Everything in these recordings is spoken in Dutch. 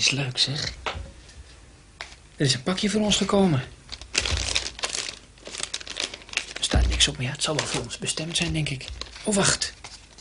is leuk, zeg. Er is een pakje voor ons gekomen. Er staat niks op, maar ja, het zal wel voor ons bestemd zijn, denk ik. Oh, wacht.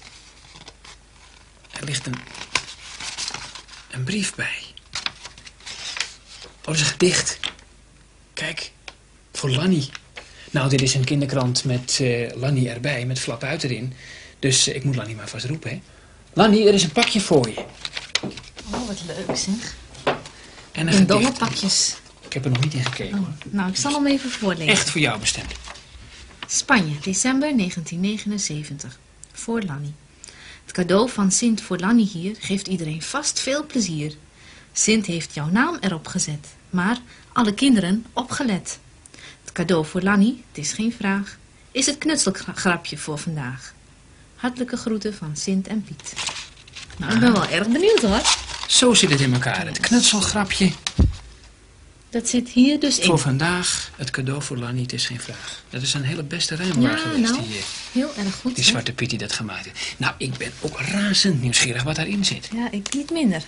Er ligt een brief bij. Oh, dat is een gedicht. Kijk, voor Lanny. Nou, dit is een kinderkrant met Lanny erbij, met Flapuit erin. Dus ik moet Lanny maar vast roepen, hè. Lanny, er is een pakje voor je. Oh, wat leuk, zeg. En een in gedicht. dolle pakjes. Ik heb er nog niet in gekeken. Oh, nou, ik zal hem even voorlezen. Echt voor jou bestemd. Spanje, december 1979. Voor Lanny. Het cadeau van Sint voor Lanny hier geeft iedereen vast veel plezier. Sint heeft jouw naam erop gezet, maar alle kinderen opgelet. Het cadeau voor Lanny, het is geen vraag, is het knutselgrapje voor vandaag. Hartelijke groeten van Sint en Piet. Nou, ik ben wel erg benieuwd, hoor. Zo zit het in elkaar. Het knutselgrapje. Dat zit hier dus in. Voor vandaag, het cadeau voor Lanny, het is geen vraag. Dat is een hele beste rijmelaar geweest, nou, die, heel erg goed. die Zwarte Piet die dat gemaakt heeft. Nou, ik ben ook razend nieuwsgierig wat daarin zit. Ja, ik niet minder.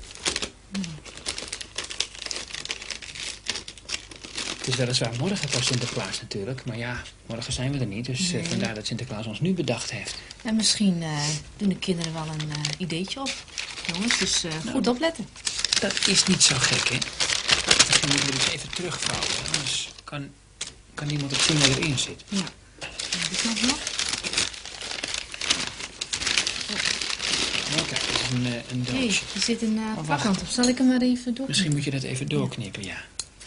Het is weliswaar morgen pas Sinterklaas natuurlijk. Maar ja, morgen zijn we er niet. Dus vandaar dat Sinterklaas ons nu bedacht heeft. En misschien doen de kinderen wel een ideetje op. Jongens, dus goed opletten. Dat is niet zo gek, hè? Misschien moeten we dit even terugvouwen. Anders kan niemand het zien wat erin zit. Ja. Die kant nog. Oh, kijk, dit is een Hey, doosje. er zit een wacht. vakkant op. Zal ik hem maar even door? Misschien moet je dat even doorknippen, ja.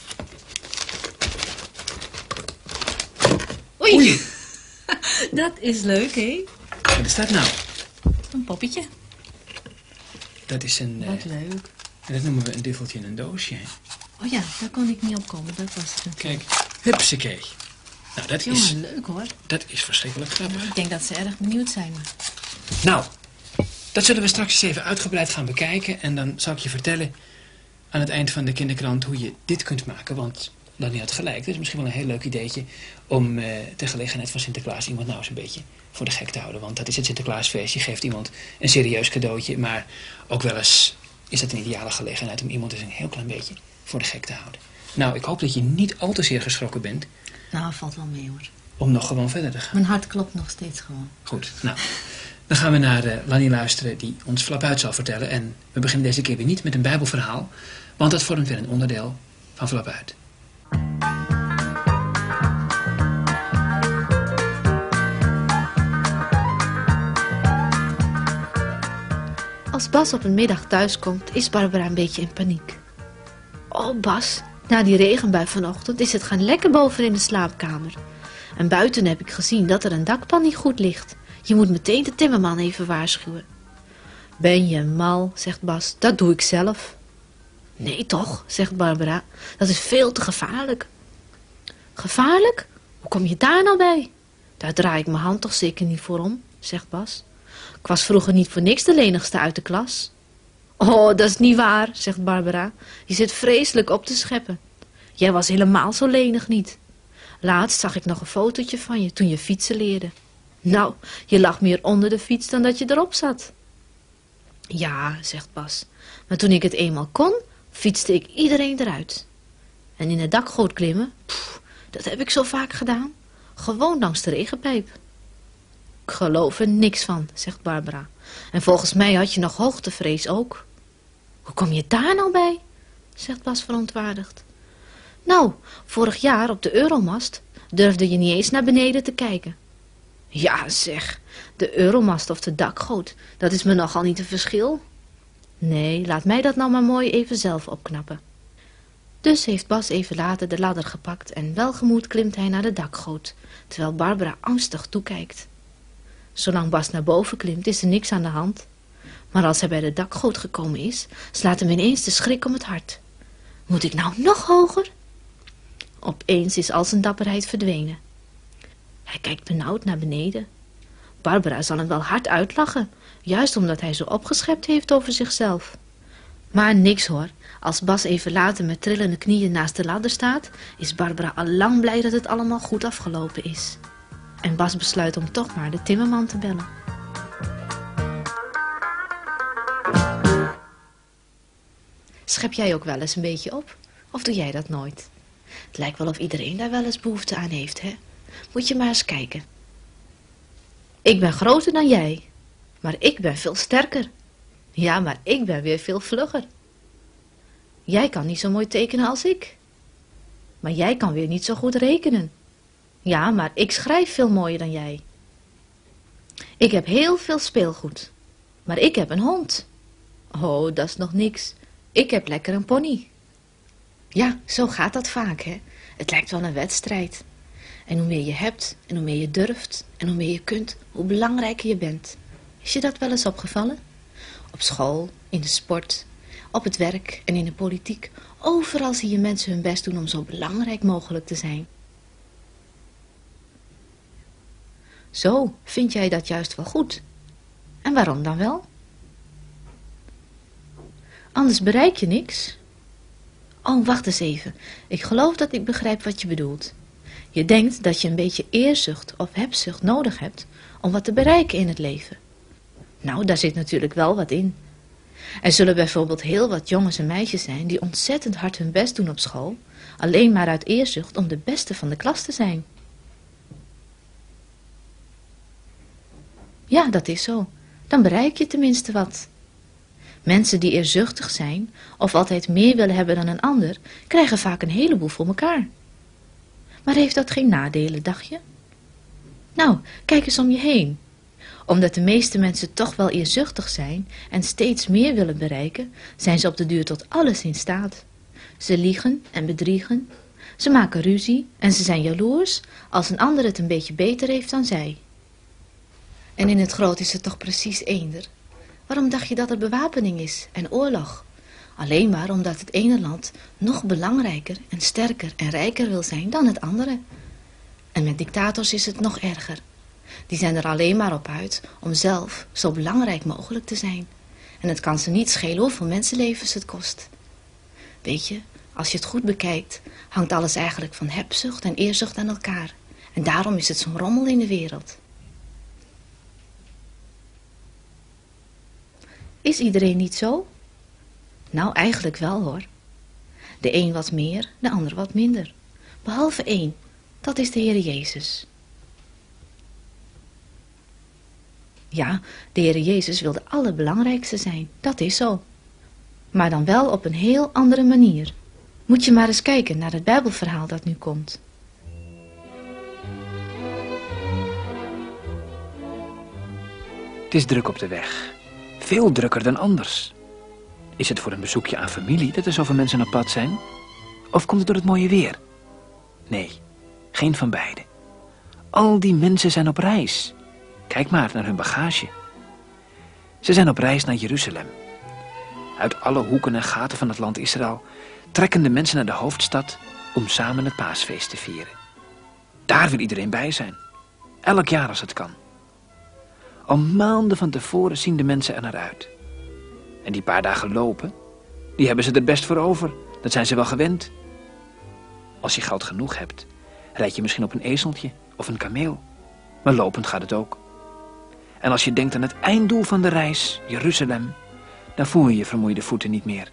Oei! Dat is leuk, hè? Wat is dat nou? Een poppetje. Dat is een... Wat leuk. dat noemen we een duffeltje in een doosje, hè? Oh ja, daar kon ik niet op komen. Dat was het natuurlijk. Kijk, hupsakee. Nou, Jongen, leuk hoor. dat is verschrikkelijk grappig. Ik denk dat ze erg benieuwd zijn. Nou, dat zullen we straks eens even uitgebreid gaan bekijken. En dan zal ik je vertellen aan het eind van de kinderkrant hoe je dit kunt maken. Want Lanny had gelijk. Het is misschien wel een heel leuk ideetje om ter gelegenheid van Sinterklaas iemand nou eens een beetje voor de gek te houden. Want dat is het Sinterklaasfeest. Je geeft iemand een serieus cadeautje. Maar ook wel eens is dat een ideale gelegenheid om iemand eens een heel klein beetje voor de gek te houden. Nou, ik hoop dat je niet al te zeer geschrokken bent Nou, valt wel mee hoor. om nog gewoon verder te gaan. Mijn hart klopt nog steeds gewoon. Goed, nou, dan gaan we naar Lanny luisteren die ons Flapuit zal vertellen. En we beginnen deze keer weer niet met een bijbelverhaal, want dat vormt weer een onderdeel van Flapuit. Als Bas op een middag thuis komt, is Barbara een beetje in paniek. Oh Bas, na die regenbui vanochtend is het gaan lekker boven in de slaapkamer. En buiten heb ik gezien dat er een dakpan niet goed ligt. Je moet meteen de timmerman even waarschuwen. Ben je mal, zegt Bas, dat doe ik zelf. Nee toch, zegt Barbara, dat is veel te gevaarlijk. Gevaarlijk? Hoe kom je daar nou bij? Daar draai ik mijn hand toch zeker niet voor om, zegt Bas. Ik was vroeger niet voor niks de lenigste uit de klas. Oh, dat is niet waar, zegt Barbara. Je zit vreselijk op te scheppen. Jij was helemaal zo lenig niet. Laatst zag ik nog een fotootje van je toen je fietsen leerde. Nou, je lag meer onder de fiets dan dat je erop zat. Ja, zegt Bas, maar toen ik het eenmaal kon, fietste ik iedereen eruit. En in het dakgoot klimmen, dat heb ik zo vaak gedaan. Gewoon langs de regenpijp. Ik geloof er niks van, zegt Barbara. En volgens mij had je nog hoogtevrees ook. Hoe kom je daar nou bij? Zegt Bas verontwaardigd. Nou, vorig jaar op de Euromast durfde je niet eens naar beneden te kijken. Ja zeg, de Euromast of de dakgoot, dat is me nogal niet een verschil. Nee, laat mij dat nou maar mooi even zelf opknappen. Dus heeft Bas even later de ladder gepakt en welgemoed klimt hij naar de dakgoot, terwijl Barbara angstig toekijkt. Zolang Bas naar boven klimt is er niks aan de hand. Maar als hij bij de dakgoot gekomen is, slaat hem ineens de schrik om het hart. Moet ik nou nog hoger? Opeens is al zijn dapperheid verdwenen. Hij kijkt benauwd naar beneden. Barbara zal hem wel hard uitlachen, juist omdat hij zo opgeschept heeft over zichzelf. Maar niks hoor, als Bas even later met trillende knieën naast de ladder staat, is Barbara al lang blij dat het allemaal goed afgelopen is. En Bas besluit om toch maar de timmerman te bellen. Schep jij ook wel eens een beetje op? Of doe jij dat nooit? Het lijkt wel of iedereen daar wel eens behoefte aan heeft, hè? Moet je maar eens kijken. Ik ben groter dan jij, maar ik ben veel sterker. Ja, maar ik ben weer veel vlugger. Jij kan niet zo mooi tekenen als ik. Maar jij kan weer niet zo goed rekenen. Ja, maar ik schrijf veel mooier dan jij. Ik heb heel veel speelgoed, maar ik heb een hond. Oh, dat is nog niks. Ik heb lekker een pony. Ja, zo gaat dat vaak, hè. Het lijkt wel een wedstrijd. En hoe meer je hebt, en hoe meer je durft, en hoe meer je kunt, hoe belangrijker je bent. Is je dat wel eens opgevallen? Op school, in de sport, op het werk en in de politiek. Overal zie je mensen hun best doen om zo belangrijk mogelijk te zijn. Zo, vind jij dat juist wel goed? En waarom dan wel? Anders bereik je niks. Oh, wacht eens even. Ik geloof dat ik begrijp wat je bedoelt. Je denkt dat je een beetje eerzucht of hebzucht nodig hebt om wat te bereiken in het leven. Nou, daar zit natuurlijk wel wat in. Er zullen bijvoorbeeld heel wat jongens en meisjes zijn die ontzettend hard hun best doen op school, alleen maar uit eerzucht om de beste van de klas te zijn. Ja, dat is zo. Dan bereik je tenminste wat. Mensen die eerzuchtig zijn of altijd meer willen hebben dan een ander, krijgen vaak een heleboel voor elkaar. Maar heeft dat geen nadelen, dacht je? Nou, kijk eens om je heen. Omdat de meeste mensen toch wel eerzuchtig zijn en steeds meer willen bereiken, zijn ze op de duur tot alles in staat. Ze liegen en bedriegen, ze maken ruzie en ze zijn jaloers als een ander het een beetje beter heeft dan zij. En in het groot is het toch precies eender. Waarom dacht je dat er bewapening is en oorlog? Alleen maar omdat het ene land nog belangrijker en sterker en rijker wil zijn dan het andere. En met dictators is het nog erger. Die zijn er alleen maar op uit om zelf zo belangrijk mogelijk te zijn. En het kan ze niet schelen hoeveel mensenlevens het kost. Weet je, als je het goed bekijkt, hangt alles eigenlijk van hebzucht en eerzucht aan elkaar. En daarom is het zo'n rommel in de wereld. Is iedereen niet zo? Nou, eigenlijk wel hoor. De een wat meer, de ander wat minder. Behalve één, dat is de Heer Jezus. Ja, de Heer Jezus wil de allerbelangrijkste zijn, dat is zo. Maar dan wel op een heel andere manier. Moet je maar eens kijken naar het Bijbelverhaal dat nu komt. Het is druk op de weg. Veel drukker dan anders. Is het voor een bezoekje aan familie dat er zoveel mensen op pad zijn? Of komt het door het mooie weer? Nee, geen van beide. Al die mensen zijn op reis. Kijk maar naar hun bagage. Ze zijn op reis naar Jeruzalem. Uit alle hoeken en gaten van het land Israël trekken de mensen naar de hoofdstad om samen het paasfeest te vieren. Daar wil iedereen bij zijn. Elk jaar als het kan. Al maanden van tevoren zien de mensen er naar uit. En die paar dagen lopen, die hebben ze er best voor over. Dat zijn ze wel gewend. Als je geld genoeg hebt, rijd je misschien op een ezeltje of een kameel. Maar lopend gaat het ook. En als je denkt aan het einddoel van de reis, Jeruzalem, dan voel je je vermoeide voeten niet meer.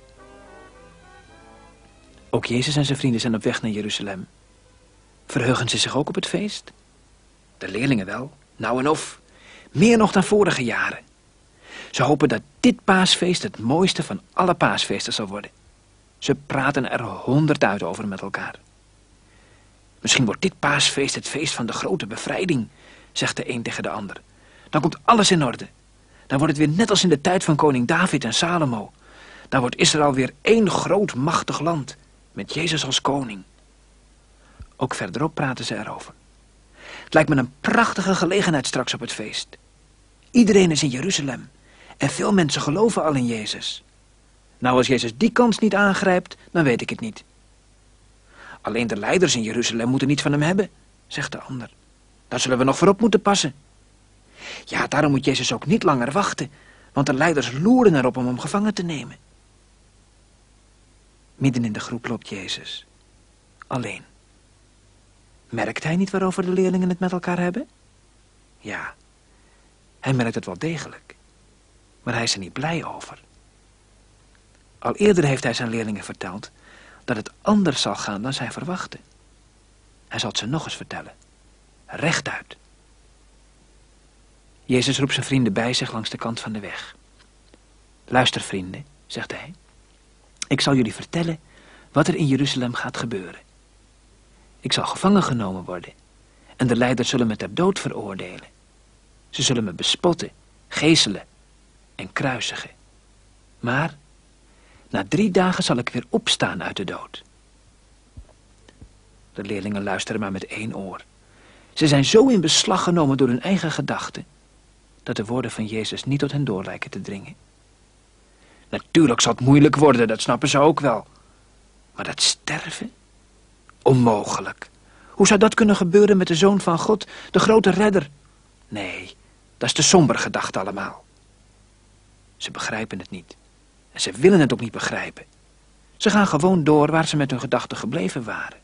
Ook Jezus en zijn vrienden zijn op weg naar Jeruzalem. Verheugen ze zich ook op het feest? De leerlingen wel, nou en of. Meer nog dan vorige jaren. Ze hopen dat dit paasfeest het mooiste van alle paasfeesten zal worden. Ze praten er 100 uit over met elkaar. Misschien wordt dit paasfeest het feest van de grote bevrijding, zegt de een tegen de ander. Dan komt alles in orde. Dan wordt het weer net als in de tijd van koning David en Salomo. Dan wordt Israël weer één groot machtig land, met Jezus als koning. Ook verderop praten ze erover. Het lijkt me een prachtige gelegenheid straks op het feest. Iedereen is in Jeruzalem en veel mensen geloven al in Jezus. Nou, als Jezus die kans niet aangrijpt, dan weet ik het niet. Alleen de leiders in Jeruzalem moeten niets van hem hebben, zegt de ander. Daar zullen we nog voor op moeten passen. Ja, daarom moet Jezus ook niet langer wachten, want de leiders loeren erop om hem gevangen te nemen. Midden in de groep loopt Jezus. Alleen. Merkt hij niet waarover de leerlingen het met elkaar hebben? Ja, hij merkt het wel degelijk. Maar hij is er niet blij over. Al eerder heeft hij zijn leerlingen verteld dat het anders zal gaan dan zij verwachten. Hij zal het ze nog eens vertellen. Rechtuit. Jezus roept zijn vrienden bij zich langs de kant van de weg. Luister vrienden, zegt hij. Ik zal jullie vertellen wat er in Jeruzalem gaat gebeuren. Ik zal gevangen genomen worden en de leiders zullen me ter dood veroordelen. Ze zullen me bespotten, geeselen en kruisigen. Maar na 3 dagen zal ik weer opstaan uit de dood. De leerlingen luisteren maar met 1 oor. Ze zijn zo in beslag genomen door hun eigen gedachten dat de woorden van Jezus niet tot hen door lijken te dringen. Natuurlijk zal het moeilijk worden, dat snappen ze ook wel. Maar dat sterven? Onmogelijk. Hoe zou dat kunnen gebeuren met de Zoon van God, de grote redder? Nee, dat is te somber gedacht allemaal. Ze begrijpen het niet. En ze willen het ook niet begrijpen. Ze gaan gewoon door waar ze met hun gedachten gebleven waren.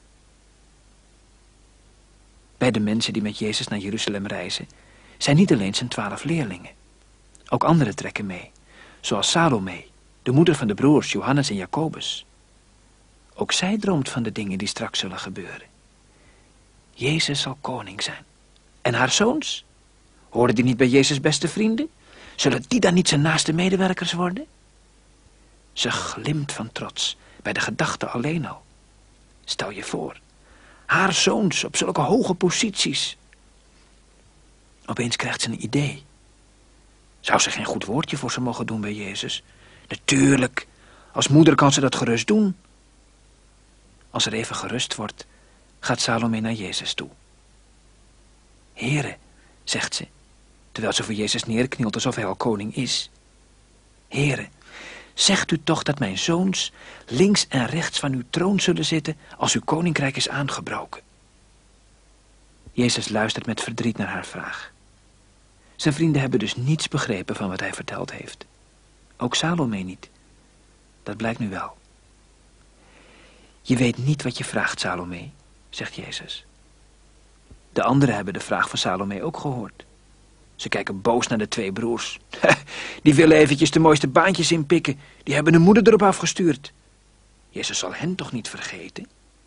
Bij de mensen die met Jezus naar Jeruzalem reizen, zijn niet alleen zijn 12 leerlingen. Ook anderen trekken mee, zoals Salome, de moeder van de broers Johannes en Jacobus. Ook zij droomt van de dingen die straks zullen gebeuren. Jezus zal koning zijn. En haar zoons? Horen die niet bij Jezus' beste vrienden? Zullen die dan niet zijn naaste medewerkers worden? Ze glimt van trots, bij de gedachte alleen al. Stel je voor, haar zoons op zulke hoge posities. Opeens krijgt ze een idee. Zou ze geen goed woordje voor ze mogen doen bij Jezus? Natuurlijk, als moeder kan ze dat gerust doen. Als er even gerust wordt, gaat Salome naar Jezus toe. Heere, zegt ze, terwijl ze voor Jezus neerknielt alsof hij al koning is. Heere, zegt u toch dat mijn zoons links en rechts van uw troon zullen zitten als uw koninkrijk is aangebroken. Jezus luistert met verdriet naar haar vraag. Zijn vrienden hebben dus niets begrepen van wat hij verteld heeft. Ook Salome niet. Dat blijkt nu wel. Je weet niet wat je vraagt, Salome, zegt Jezus. De anderen hebben de vraag van Salome ook gehoord. Ze kijken boos naar de 2 broers. Die willen eventjes de mooiste baantjes inpikken. Die hebben hun moeder erop afgestuurd. Jezus zal hen toch niet vergeten?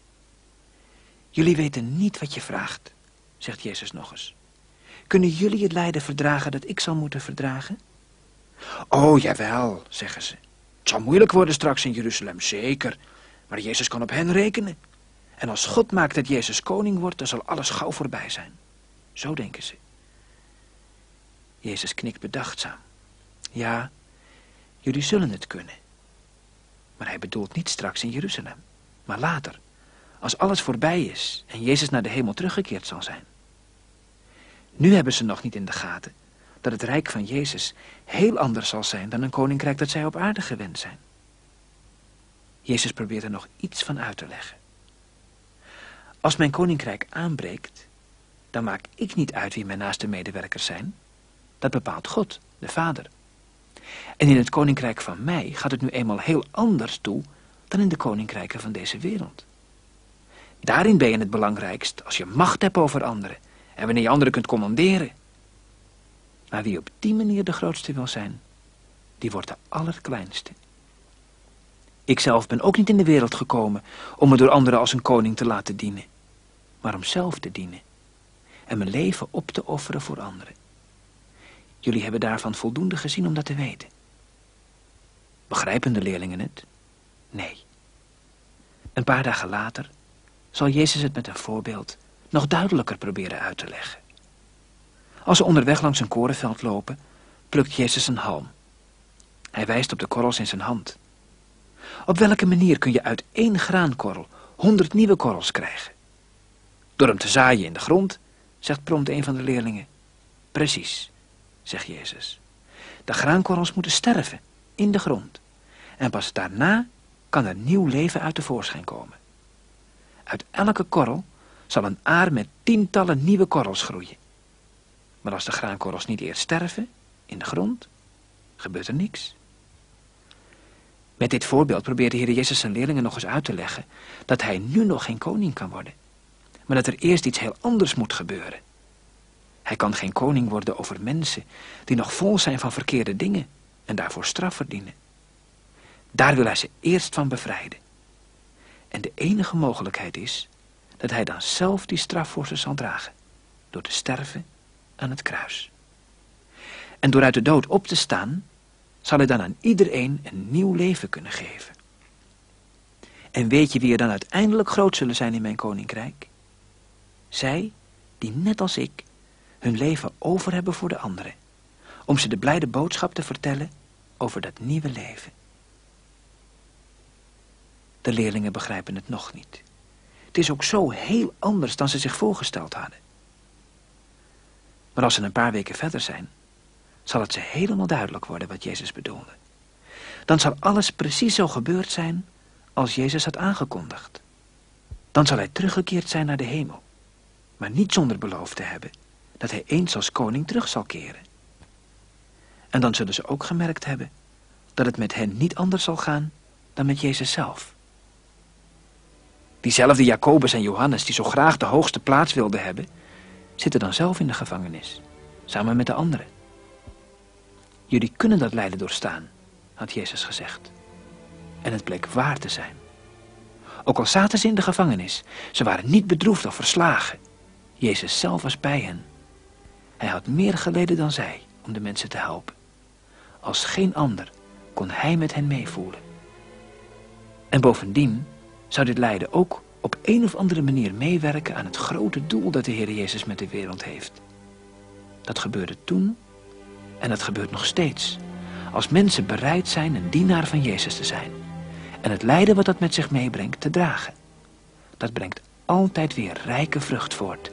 Jullie weten niet wat je vraagt, zegt Jezus nog eens. Kunnen jullie het lijden verdragen dat ik zal moeten verdragen? Oh, jawel, zeggen ze. Het zal moeilijk worden straks in Jeruzalem, zeker. Maar Jezus kan op hen rekenen. En als God maakt dat Jezus koning wordt, dan zal alles gauw voorbij zijn. Zo denken ze. Jezus knikt bedachtzaam. Ja, jullie zullen het kunnen. Maar hij bedoelt niet straks in Jeruzalem, maar later. Als alles voorbij is en Jezus naar de hemel teruggekeerd zal zijn. Nu hebben ze nog niet in de gaten dat het rijk van Jezus heel anders zal zijn dan een koninkrijk dat zij op aarde gewend zijn. Jezus probeert er nog iets van uit te leggen. Als mijn koninkrijk aanbreekt, dan maak ik niet uit wie mijn naaste medewerkers zijn. Dat bepaalt God, de Vader. En in het koninkrijk van mij gaat het nu eenmaal heel anders toe dan in de koninkrijken van deze wereld. Daarin ben je het belangrijkst als je macht hebt over anderen en wanneer je anderen kunt commanderen. Maar wie op die manier de grootste wil zijn, die wordt de allerkleinste. Ikzelf ben ook niet in de wereld gekomen om me door anderen als een koning te laten dienen, maar om zelf te dienen en mijn leven op te offeren voor anderen. Jullie hebben daarvan voldoende gezien om dat te weten. Begrijpen de leerlingen het? Nee. Een paar dagen later zal Jezus het met een voorbeeld nog duidelijker proberen uit te leggen. Als ze onderweg langs een korenveld lopen, plukt Jezus een halm. Hij wijst op de korrels in zijn hand. Op welke manier kun je uit 1 graankorrel 100 nieuwe korrels krijgen? Door hem te zaaien in de grond, zegt prompt een van de leerlingen. Precies, zegt Jezus. De graankorrels moeten sterven in de grond. En pas daarna kan er nieuw leven uit de voorschijn komen. Uit elke korrel zal een aar met tientallen nieuwe korrels groeien. Maar als de graankorrels niet eerst sterven in de grond, gebeurt er niks. Met dit voorbeeld probeert de Heer Jezus zijn leerlingen nog eens uit te leggen dat hij nu nog geen koning kan worden, maar dat er eerst iets heel anders moet gebeuren. Hij kan geen koning worden over mensen die nog vol zijn van verkeerde dingen en daarvoor straf verdienen. Daar wil hij ze eerst van bevrijden. En de enige mogelijkheid is dat hij dan zelf die straf voor ze zal dragen, door te sterven aan het kruis. En door uit de dood op te staan, zal hij dan aan iedereen een nieuw leven kunnen geven. En weet je wie er dan uiteindelijk groot zullen zijn in mijn koninkrijk? Zij die net als ik hun leven over hebben voor de anderen, om ze de blijde boodschap te vertellen over dat nieuwe leven. De leerlingen begrijpen het nog niet. Het is ook zo heel anders dan ze zich voorgesteld hadden. Maar als ze een paar weken verder zijn, zal het ze helemaal duidelijk worden wat Jezus bedoelde. Dan zal alles precies zo gebeurd zijn als Jezus had aangekondigd. Dan zal hij teruggekeerd zijn naar de hemel, maar niet zonder beloofd te hebben dat hij eens als koning terug zal keren. En dan zullen ze ook gemerkt hebben dat het met hen niet anders zal gaan dan met Jezus zelf. Diezelfde Jacobus en Johannes, die zo graag de hoogste plaats wilden hebben, zitten dan zelf in de gevangenis, samen met de anderen. Jullie kunnen dat lijden doorstaan, had Jezus gezegd. En het bleek waar te zijn. Ook al zaten ze in de gevangenis, ze waren niet bedroefd of verslagen. Jezus zelf was bij hen. Hij had meer geleden dan zij om de mensen te helpen. Als geen ander kon hij met hen meevoelen. En bovendien zou dit lijden ook op een of andere manier meewerken aan het grote doel dat de Heer Jezus met de wereld heeft. Dat gebeurde toen en dat gebeurt nog steeds, als mensen bereid zijn een dienaar van Jezus te zijn en het lijden wat dat met zich meebrengt te dragen. Dat brengt altijd weer rijke vrucht voort.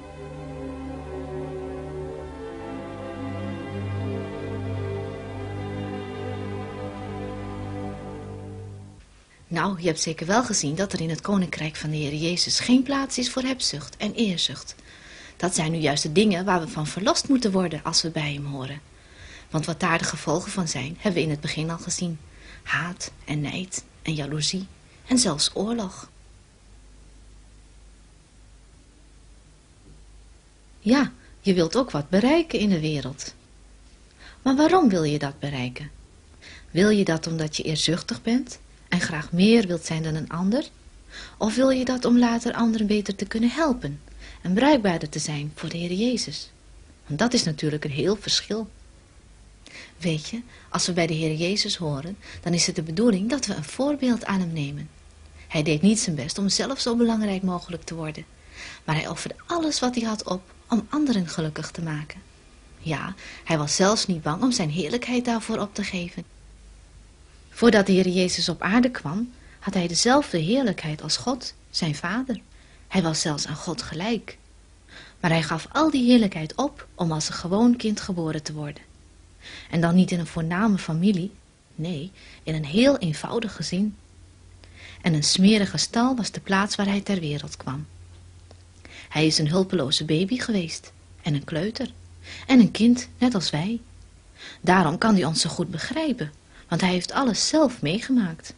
Nou, je hebt zeker wel gezien dat er in het koninkrijk van de Heer Jezus geen plaats is voor hebzucht en eerzucht. Dat zijn nu juist de dingen waar we van verlost moeten worden als we bij hem horen. Want wat daar de gevolgen van zijn, hebben we in het begin al gezien. Haat en nijd en jaloezie en zelfs oorlog. Ja, je wilt ook wat bereiken in de wereld. Maar waarom wil je dat bereiken? Wil je dat omdat je eerzuchtig bent en graag meer wilt zijn dan een ander? Of wil je dat om later anderen beter te kunnen helpen en bruikbaarder te zijn voor de Heer Jezus? Want dat is natuurlijk een heel verschil. Weet je, als we bij de Heer Jezus horen, dan is het de bedoeling dat we een voorbeeld aan hem nemen. Hij deed niet zijn best om zelf zo belangrijk mogelijk te worden, maar hij offerde alles wat hij had op om anderen gelukkig te maken. Ja, hij was zelfs niet bang om zijn heerlijkheid daarvoor op te geven. Voordat de Heer Jezus op aarde kwam, had hij dezelfde heerlijkheid als God, zijn vader. Hij was zelfs aan God gelijk. Maar hij gaf al die heerlijkheid op om als een gewoon kind geboren te worden. En dan niet in een voorname familie, nee, in een heel eenvoudig gezin. En een smerige stal was de plaats waar hij ter wereld kwam. Hij is een hulpeloze baby geweest en een kleuter en een kind net als wij. Daarom kan hij ons zo goed begrijpen, want hij heeft alles zelf meegemaakt.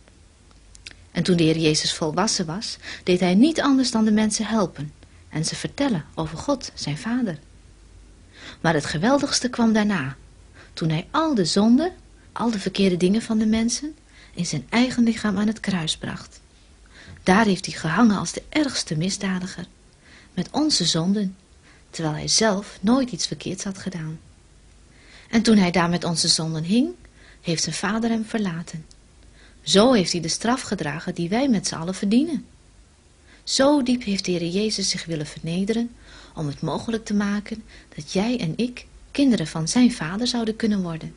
En toen de Heer Jezus volwassen was, deed hij niet anders dan de mensen helpen en ze vertellen over God, zijn vader. Maar het geweldigste kwam daarna, toen hij al de zonden, al de verkeerde dingen van de mensen, in zijn eigen lichaam aan het kruis bracht. Daar heeft hij gehangen als de ergste misdadiger, met onze zonden, terwijl hij zelf nooit iets verkeerds had gedaan. En toen hij daar met onze zonden hing, heeft zijn vader hem verlaten. Zo heeft hij de straf gedragen die wij met z'n allen verdienen. Zo diep heeft de Heer Jezus zich willen vernederen om het mogelijk te maken dat jij en ik kinderen van zijn vader zouden kunnen worden.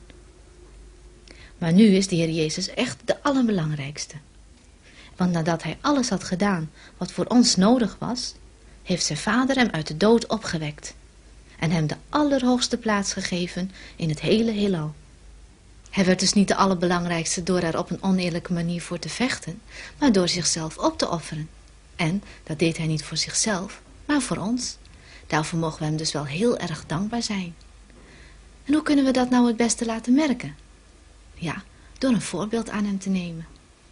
Maar nu is de Heer Jezus echt de allerbelangrijkste. Want nadat hij alles had gedaan wat voor ons nodig was, heeft zijn vader hem uit de dood opgewekt en hem de allerhoogste plaats gegeven in het hele heelal. Hij werd dus niet de allerbelangrijkste door er op een oneerlijke manier voor te vechten, maar door zichzelf op te offeren. En dat deed hij niet voor zichzelf, maar voor ons. Daarvoor mogen we hem dus wel heel erg dankbaar zijn. En hoe kunnen we dat nou het beste laten merken? Ja, door een voorbeeld aan hem te nemen.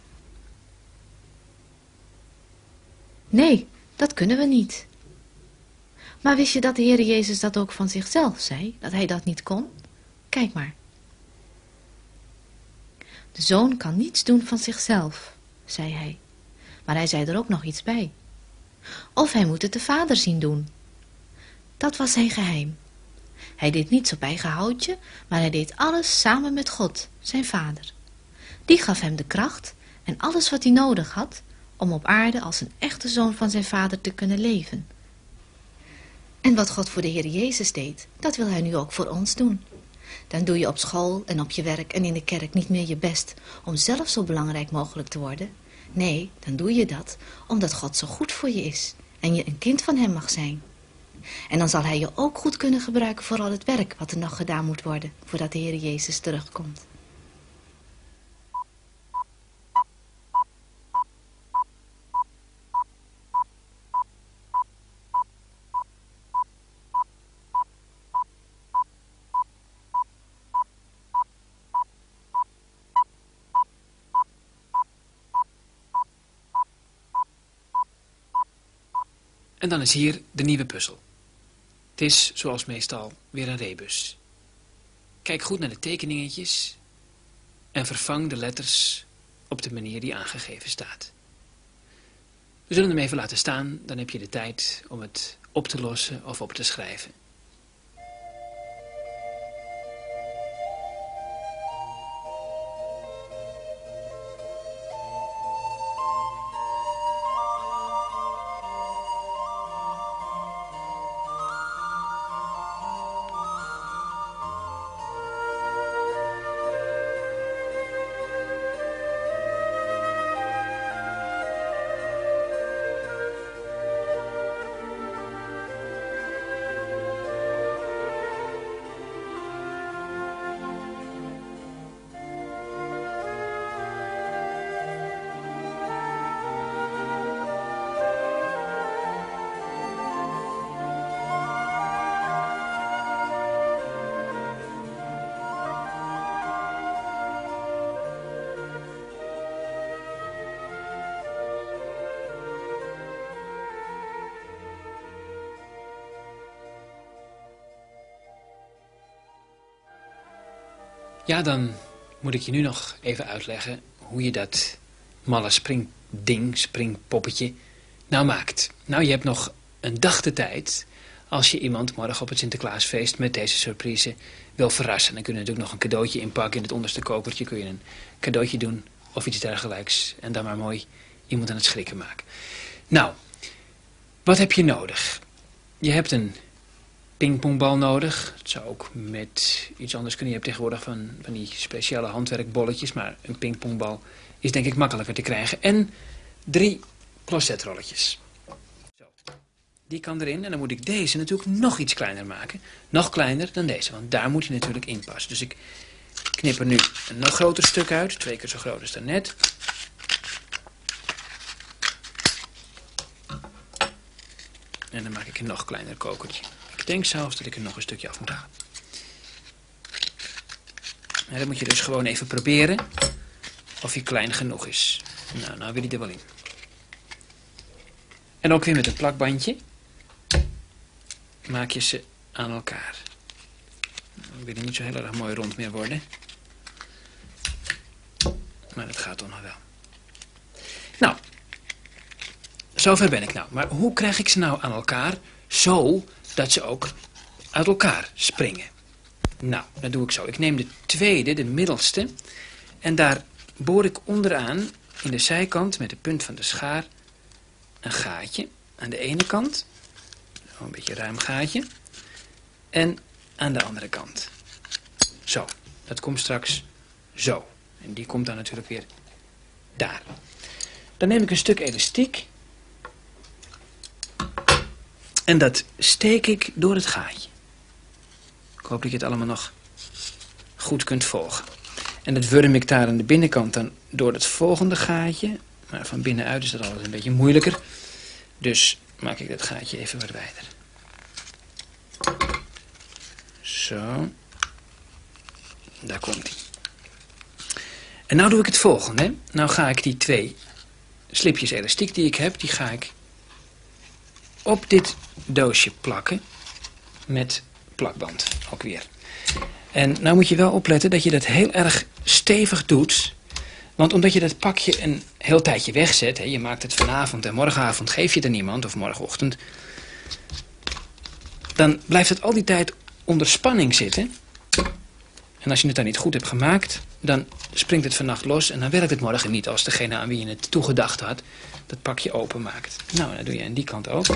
Nee, dat kunnen we niet. Maar wist je dat de Heer Jezus dat ook van zichzelf zei, dat hij dat niet kon? Kijk maar. De zoon kan niets doen van zichzelf, zei hij. Maar hij zei er ook nog iets bij. Of hij moet het de vader zien doen. Dat was zijn geheim. Hij deed niets op eigen houtje, maar hij deed alles samen met God, zijn vader. Die gaf hem de kracht en alles wat hij nodig had om op aarde als een echte zoon van zijn vader te kunnen leven. En wat God voor de Heer Jezus deed, dat wil hij nu ook voor ons doen. Dan doe je op school en op je werk en in de kerk niet meer je best om zelf zo belangrijk mogelijk te worden. Nee, dan doe je dat omdat God zo goed voor je is en je een kind van hem mag zijn. En dan zal hij je ook goed kunnen gebruiken voor al het werk wat er nog gedaan moet worden voordat de Heer Jezus terugkomt. En dan is hier de nieuwe puzzel. Het is, zoals meestal, weer een rebus. Kijk goed naar de tekeningetjes en vervang de letters op de manier die aangegeven staat. We zullen hem even laten staan, dan heb je de tijd om het op te lossen of op te schrijven. Ja, dan moet ik je nu nog even uitleggen hoe je dat malle springpoppetje nou maakt. Nou, je hebt nog een dag de tijd als je iemand morgen op het Sinterklaasfeest met deze surprise wil verrassen. Dan kun je natuurlijk nog een cadeautje inpakken. In het onderste kokertje kun je een cadeautje doen of iets dergelijks. En dan maar mooi iemand aan het schrikken maken. Nou, wat heb je nodig? Je hebt een pingpongbal nodig. Het zou ook met iets anders kunnen. Je hebt tegenwoordig van die speciale handwerkbolletjes. Maar een pingpongbal is denk ik makkelijker te krijgen. En 3 closetrolletjes. Zo. Die kan erin. En dan moet ik deze natuurlijk nog iets kleiner maken. Nog kleiner dan deze. Want daar moet hij natuurlijk in passen. Dus ik knip er nu een nog groter stuk uit. 2 keer zo groot als daarnet. En dan maak ik een nog kleiner kokertje. Ik denk zelfs dat ik er nog een stukje af moet halen. En dan moet je dus gewoon even proberen of hij klein genoeg is. Nou wil hij er wel in. En ook weer met een plakbandje maak je ze aan elkaar. Dan wil hij niet zo heel erg mooi rond meer worden. Maar dat gaat toch nog wel. Nou, zover ben ik nou. Maar hoe krijg ik ze nou aan elkaar zo dat ze ook uit elkaar springen? Nou, dat doe ik zo. Ik neem de tweede, de middelste. En daar boor ik onderaan in de zijkant met de punt van de schaar een gaatje. Aan de ene kant, een beetje ruim gaatje. En aan de andere kant. Zo, dat komt straks zo. En die komt dan natuurlijk weer daar. Dan neem ik een stuk elastiek. En dat steek ik door het gaatje. Ik hoop dat je het allemaal nog goed kunt volgen. En dat wurm ik daar aan de binnenkant dan door het volgende gaatje. Maar van binnenuit is dat altijd een beetje moeilijker. Dus maak ik dat gaatje even wat wijder. Zo. Daar komt hij. En nou doe ik het volgende. Nou ga ik die 2 slipjes elastiek die ik heb, die ga ik op dit doosje plakken met plakband ook weer. En nou moet je wel opletten dat je dat heel erg stevig doet Want omdat je dat pakje een heel tijdje wegzet, hè, je maakt het vanavond en morgenavond geef je het aan niemand, of morgenochtend, dan blijft het al die tijd onder spanning zitten. En als je het dan niet goed hebt gemaakt, dan springt het vannacht los en dan werkt het morgen niet als degene aan wie je het toegedacht had dat pakje openmaakt. Nou, dat doe je aan die kant ook.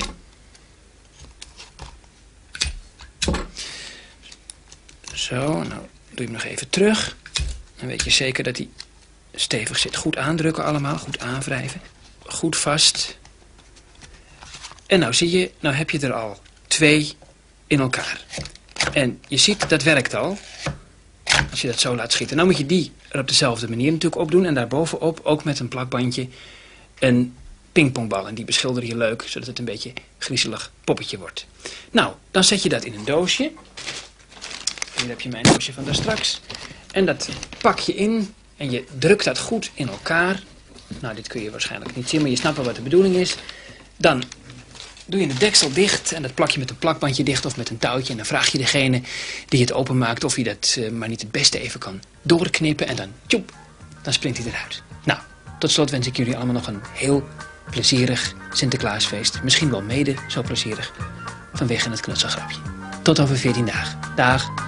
Zo, nou doe je hem nog even terug. Dan weet je zeker dat hij stevig zit. Goed aandrukken allemaal, goed aanwrijven. Goed vast. En nou zie je, nou heb je er al 2 in elkaar. En je ziet, dat werkt al. Als je dat zo laat schieten. Nou moet je die er op dezelfde manier natuurlijk opdoen. En daarbovenop, ook met een plakbandje, een pingpongbal. En die beschilder je leuk, zodat het een beetje griezelig poppetje wordt. Nou, dan zet je dat in een doosje. Hier heb je mijn doosje van daarstraks. En dat pak je in en je drukt dat goed in elkaar. Nou, dit kun je waarschijnlijk niet zien, maar je snapt wel wat de bedoeling is. Dan doe je het deksel dicht en dat plak je met een plakbandje dicht of met een touwtje. En dan vraag je degene die het openmaakt of hij dat maar niet het beste even kan doorknippen. En dan, tjoep, dan springt hij eruit. Nou, tot slot wens ik jullie allemaal nog een heel plezierig Sinterklaasfeest. Misschien wel mede zo plezierig vanwege het knutselgrapje. Tot over 14 dagen. Dag.